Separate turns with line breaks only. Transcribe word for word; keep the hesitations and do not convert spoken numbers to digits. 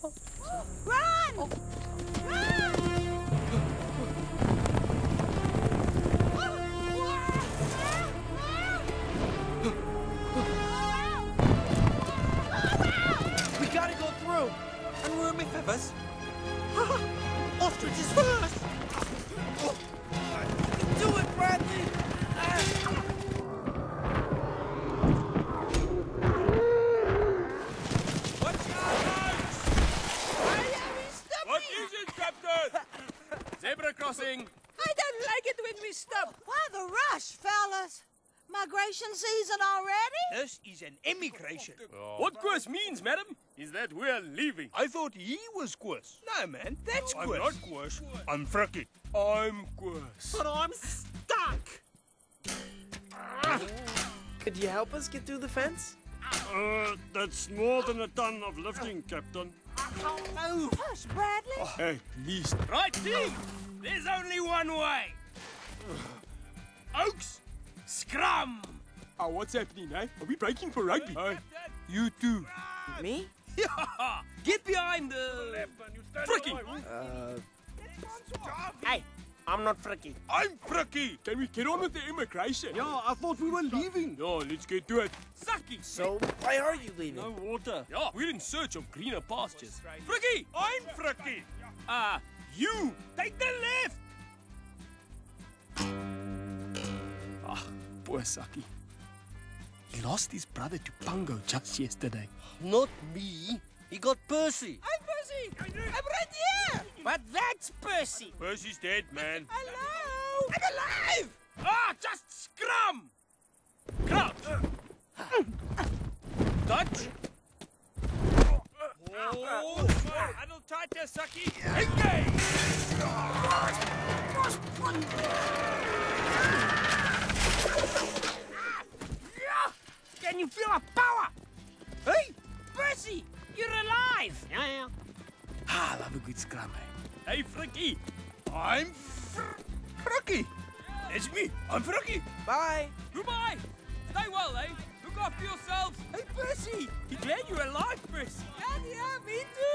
Run!
Oh.
Run!
We gotta go through.
And where are my feathers?
Ostriches first! Oh. Do it, Bradley!
What's your nose? What is it, Captain? Zebra crossing.
I don't like it when we stop. Why the rush, fellas? Migration season already?
This is an emigration.
Oh. What Koosie means, madam, is that we're leaving.
I thought he was Koosie. No, man, that's
I'm
Koosie.
not Koosie.
I'm Frikkie.
I'm Koosie.
But I'm stuck! Could you help us get through the fence?
Uh, that's more than a ton of lifting, Captain.
Move. Hush, Bradley.
Oh, at least. Right, team. There's only one way. Oaks, scrum. Oh, what's happening, eh? Are we breaking for rugby? Hey,
You too.
Me?
yeah. Get behind the... Frikkie.
Uh... Hey, I'm not Frikkie.
I'm Frikkie.
Can we get on with the immigration?
Yeah, I thought we were leaving.
No, let's get to it. Sakkie.
So, why are you leaving?
No water.
Yeah, we're in search of greener pastures. Frikkie.
I'm Frikkie.
Ah, uh, you. Take the left. Ah, poor Sakkie. He lost his brother to Pungo just yesterday.
Not me. He got Percy.
I'm Percy. I'm right here.
But that's Percy.
Percy's dead, man.
Hello.
I'm alive!
Ah, just scrum! Crouch! Touch! Oh, handle tighter, Sakkie! Engage!
Can you feel our power? Hey, Percy, you're alive!
Yeah, yeah.
Ah, I love a good scrum, eh? Hey, Frikkie!
I'm fr Frikkie. It's me. I'm Frikkie.
Bye.
Goodbye! Stay well, eh? Look after yourselves! Hey, Percy! Glad you're alive, Percy!
Yeah, yeah, me too.